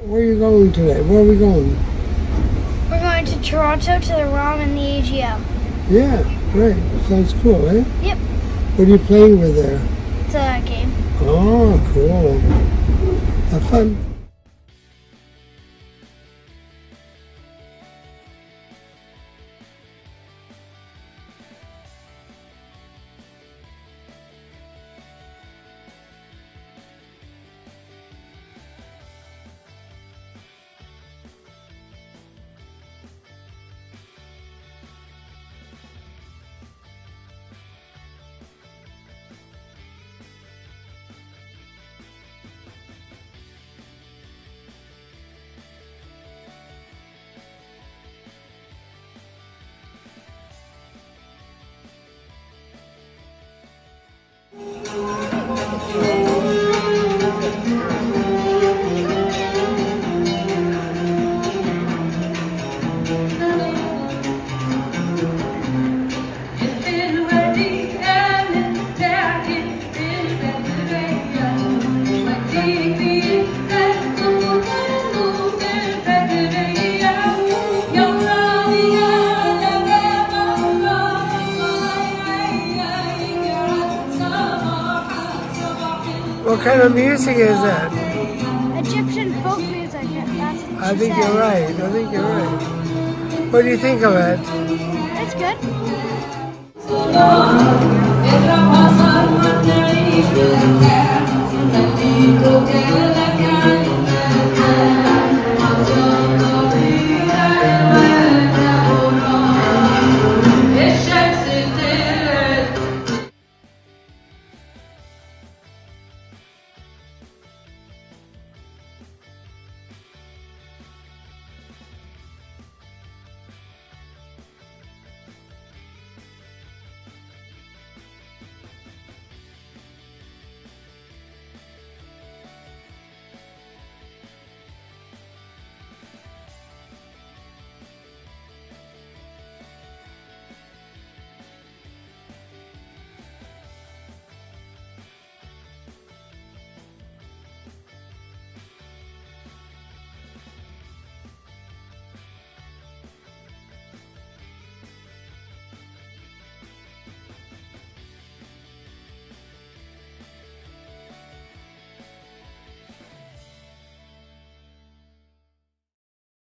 Where are you going today? Where are we going? We're going to Toronto to the ROM and the AGM. Yeah, great. Sounds cool, eh? Yep. What are you playing with there? It's a game. Oh, cool. Have fun. What kind of music is that? Egyptian folk music. That's what I think you're right. I think you're right. What do you think of it? It's good.